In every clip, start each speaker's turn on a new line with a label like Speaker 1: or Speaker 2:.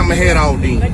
Speaker 1: knock my head off then.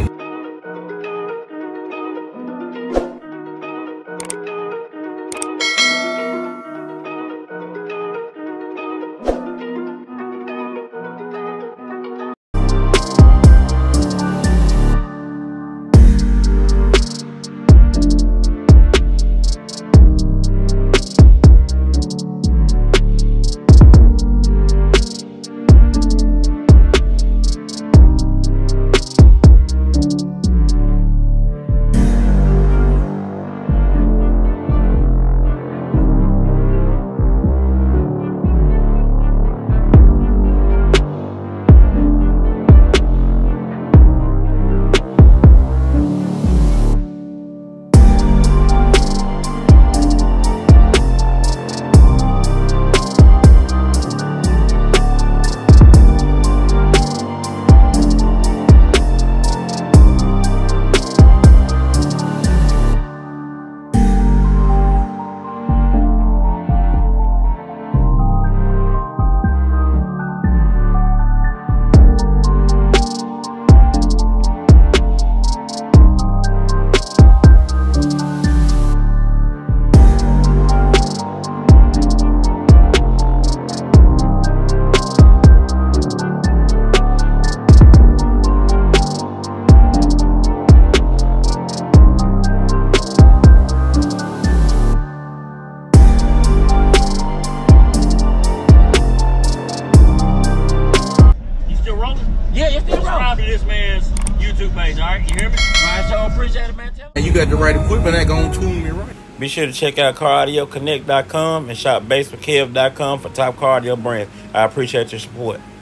Speaker 2: This man's YouTube page, all right? You hear me? All right, so I appreciate it, man.
Speaker 1: And you got the right equipment that gonna tune me right.
Speaker 3: Be sure to check out CarAudioConnect.com and shop BASSWITHKEV.com for top car audio brands. I appreciate your support.